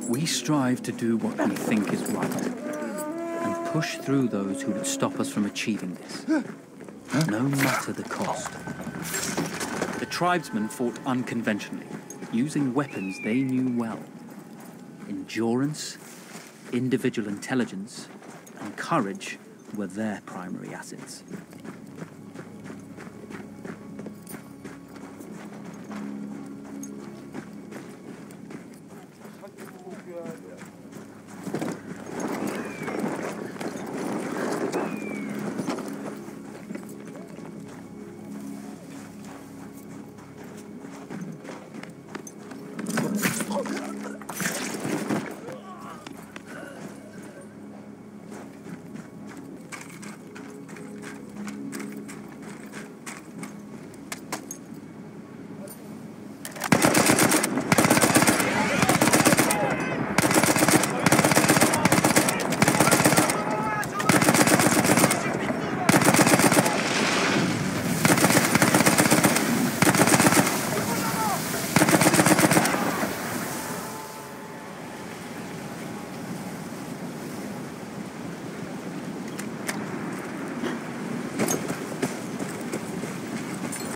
We strive to do what we think is right, and push through those who would stop us from achieving this, no matter the cost. The tribesmen fought unconventionally, using weapons they knew well. Endurance, individual intelligence, and courage were their primary assets.